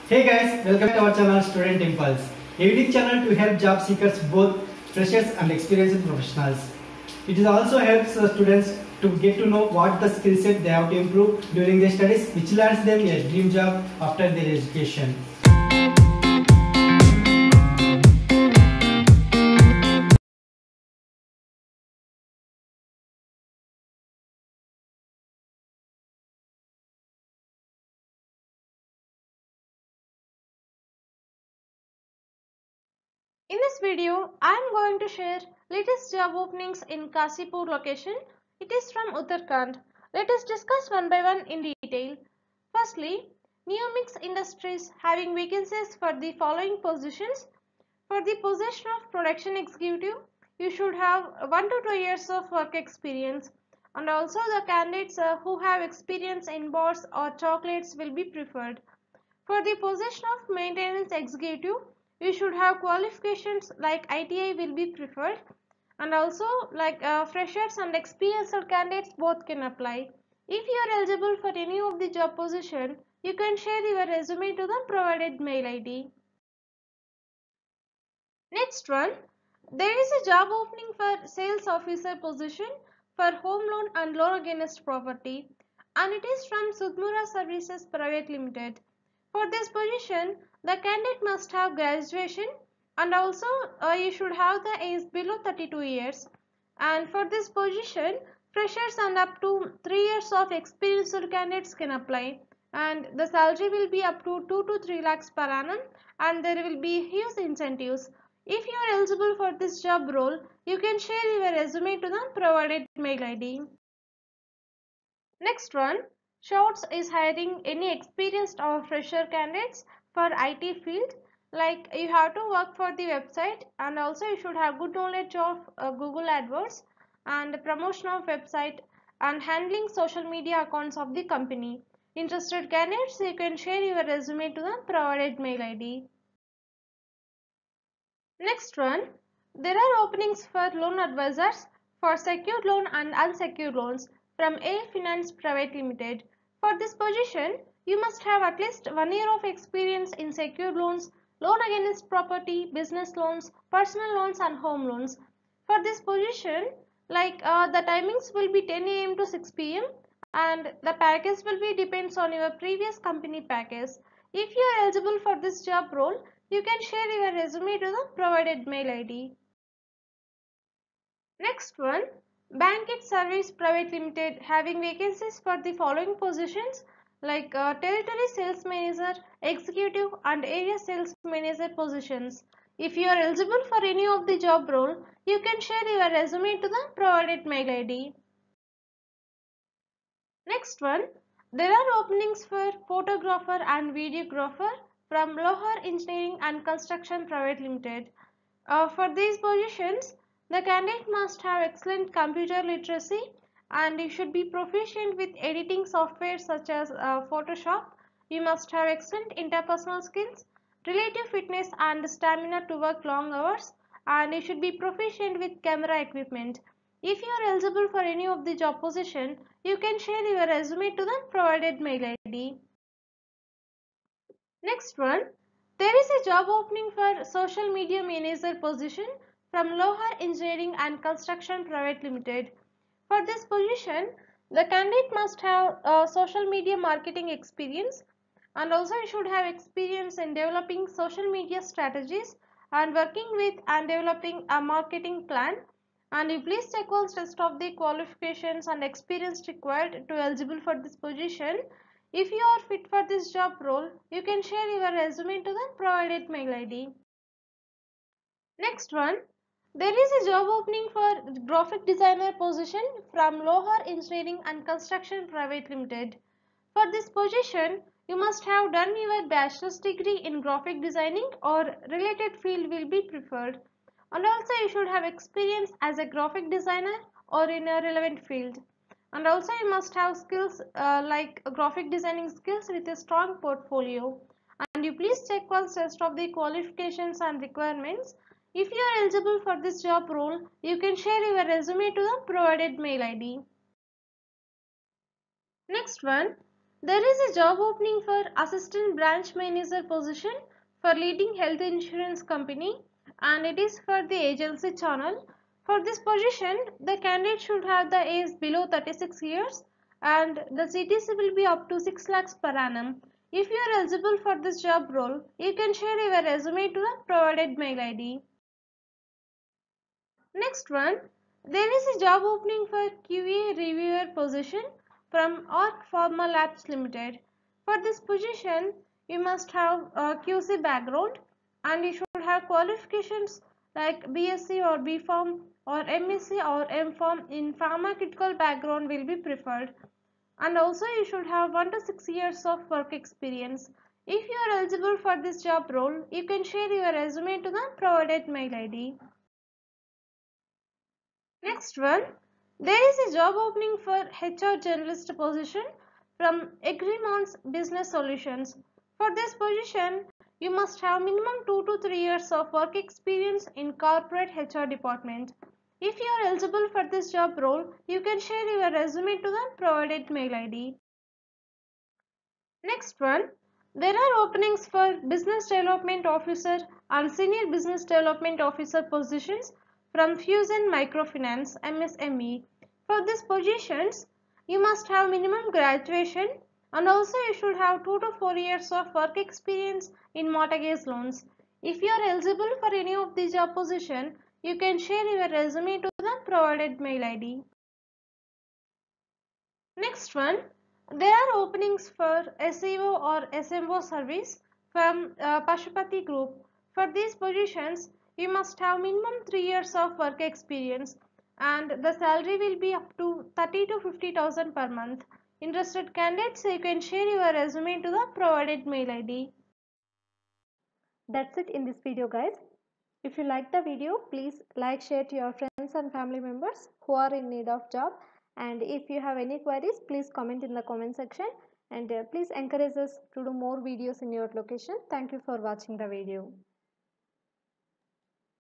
Hey guys, welcome to our channel Student Impulse, a unique channel to help job seekers, both freshers and experienced professionals. It is also helps students to get to know what the skill set they have to improve during their studies, which lands them a dream job after their education. In this video, I am going to share latest job openings in Kasipur location. It is from Uttarakhand. Let us discuss one by one in detail. Firstly, Neomix Industries having vacancies for the following positions. For the position of production executive, you should have 1 to 2 years of work experience, and also the candidates who have experience in bars or chocolates will be preferred. For the position of maintenance executive, you should have qualifications like ITI will be preferred, and also like freshers and experienced candidates both can apply. If you are eligible for any of the job position, you can share your resume to the provided mail ID. Next one, there is a job opening for sales officer position for home loan and loan against property, and it is from Sudmura Services Private Limited. For this position, the candidate must have graduation, and also you should have the age below 32 years. And for this position, freshers and up to 3 years of experienced candidates can apply, and the salary will be up to 2 to 3 lakhs per annum, and there will be huge incentives. If you are eligible for this job role, you can share your resume to the provided mail ID. Next one, Shorts is hiring any experienced or fresher candidates for IT field. Like you have to work for the website, and also you should have good knowledge of Google AdWords and promotion of website and handling social media accounts of the company. Interested candidates, you can share your resume to the provided mail ID. Next one, there are openings for loan advisors for secured loan and unsecured loans from A Finance Private Limited. For this position, you must have at least 1 year of experience in secured loans, loan against property, business loans, personal loans and home loans. For this position, the timings will be 10 a.m. to 6 p.m. and the package will be depends on your previous company package. If you are eligible for this job role, you can share your resume to the provided mail ID. Next one, Bankit Service Private Limited having vacancies for the following positions like Territory Sales Manager, Executive and Area Sales Manager positions. If you are eligible for any of the job role, you can share your resume to the provided mail ID. Next one, there are openings for photographer and videographer from Lohar Engineering and Construction Private Limited. For these positions, the candidate must have excellent computer literacy, and you should be proficient with editing software such as Photoshop. You must have excellent interpersonal skills, relative fitness and stamina to work long hours, and you should be proficient with camera equipment. If you are eligible for any of the job position, you can share your resume to the provided mail ID. Next one, there is a job opening for social media manager position from Lohar Engineering and Construction Private Limited. For this position, the candidate must have social media marketing experience, and also you should have experience in developing social media strategies and working with and developing a marketing plan. And you please check all rest of the qualifications and experience required to eligible for this position. If you are fit for this job role, you can share your resume to the provided mail ID. Next one, there is a job opening for graphic designer position from Lohar Engineering and Construction Private Limited. For this position, you must have done your bachelor's degree in graphic designing or related field will be preferred. And also you should have experience as a graphic designer or in a relevant field. And also you must have skills like graphic designing skills with a strong portfolio. And you please check one rest of the qualifications and requirements. If you are eligible for this job role, you can share your resume to the provided mail ID. Next one, There is a job opening for assistant branch manager position for leading health insurance company, and it is for the agency channel. For this position, the candidate should have the age below 36 years and the CTC will be up to 6 lakhs per annum. If you are eligible for this job role, you can share your resume to the provided mail ID. Next one, there is a job opening for QA reviewer position from Arc Pharma Labs Limited. For this position, you must have a QC background and you should have qualifications like BSc or BPharm or MSc or MPharm in pharmaceutical background will be preferred. And also you should have 1 to 6 years of work experience. If you are eligible for this job role, you can share your resume to the provided mail ID. Next one, there is a job opening for HR generalist position from Egremont's Business Solutions. For this position, you must have minimum 2 to 3 years of work experience in corporate HR department. If you are eligible for this job role, you can share your resume to the provided mail ID. Next one, there are openings for Business Development Officer and Senior Business Development Officer positions from Fusion Microfinance MSME. For these positions, you must have minimum graduation and also you should have 2 to 4 years of work experience in mortgage loans. If you are eligible for any of these job positions, you can share your resume to the provided mail ID. Next one, there are openings for SEO or SMO service from Pashupati Group. For these positions, you must have minimum 3 years of work experience and the salary will be up to 30 to 50,000 per month. Interested candidates, you can share your resume to the provided mail ID. That's it in this video, guys. If you like the video, please like, share to your friends and family members who are in need of job. And if you have any queries, please comment in the comment section. And please encourage us to do more videos in your location. Thank you for watching the video.